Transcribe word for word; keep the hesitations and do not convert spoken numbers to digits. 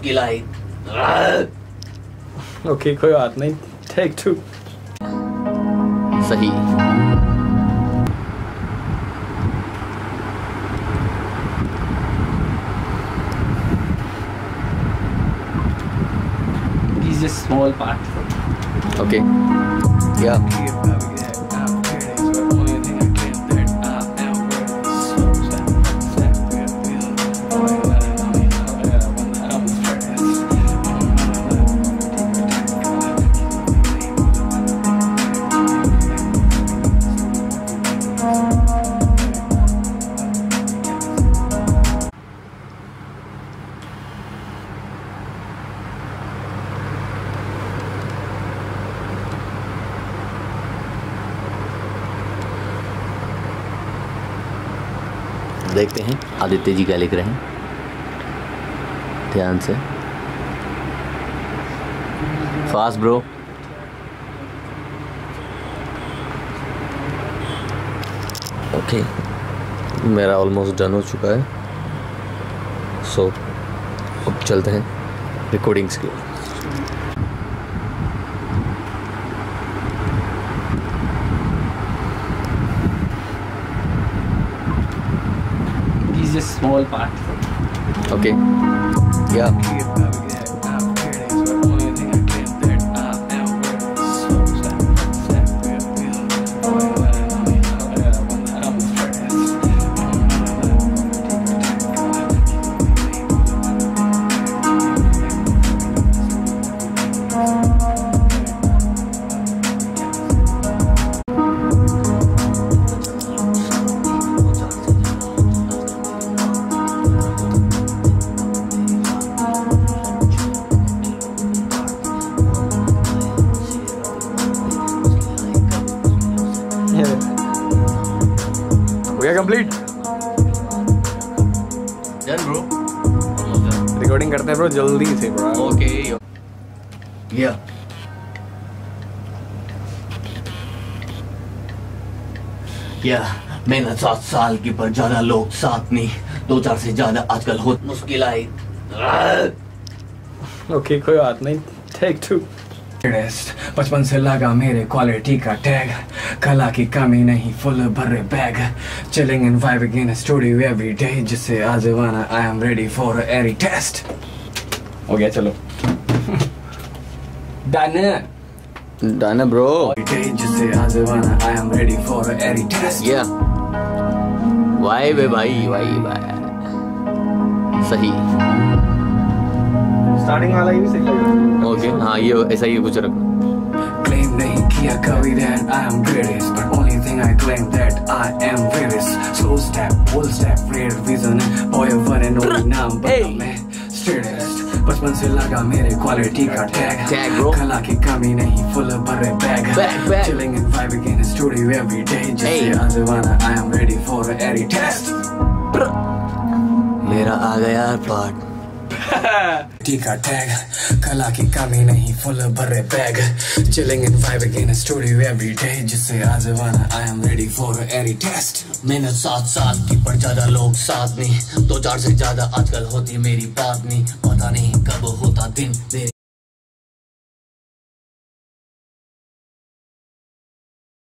मुश्किल आई। ओके कोई बात नहीं, टेक टू। सही। He's just small part. Okay. Yeah. देखते हैं आदित्य जी क्या लिख रहे हैं, ध्यान से। Fast bro. ओके, मेरा ऑलमोस्ट डन हो चुका है, सो अब चलते हैं रिकॉर्डिंग्स के लिए। Just small part. Okay. Yeah. हो गया कंप्लीट? Done bro. रिकॉर्डिंग करते हैं ब्रो, जल्दी से ब्रो। ओके। या या मेहनत सात साल की पर ज्यादा लोग साथ नहीं, दो चार से ज्यादा आजकल हो मुश्किल आई। ओके कोई बात नहीं, टेक टू। बचपन से लगा मेरे क्वालिटी का टैग, कला की कमी नहीं, फुल भरे bag, chilling in vibing in studio every day, जिससे आजमाना I am ready for any test. हो गया, चलो डन डन ब्रो। जिससे आजमाना I am ready for any test. या वाई बे भाई, वाई भाई सही। स्टार्टिंग वाला ही भी सही लगा। ओके हाँ, ये ऐसा ही कुछ रखना। Claim नहीं किया कभी that I am greatest, but only thing I claim that I am greatest. Slow step, bold step, rare vision, boy one and only नाम बता मैं straightest। बचपन से लगा मेरे क्वालिटी का टैग, टैग ब्रो, कला की कमी नहीं, फुल भरे bag, chilling and vibing in studio every day, जिससे आजमाना I am ready for any test। मेरा आ गया पार्ट। टीका टैग, कला की कमी नहीं, फुल भरे bag, chilling in vibing in studio every day, जिससे आजमाना I am ready for any test. मेहनत सात साल की पर ज्यादा लोग साथ नहीं, दो चार से ज्यादा आजकल होती मेरी बात नहीं, पता नहीं कब होता दिन।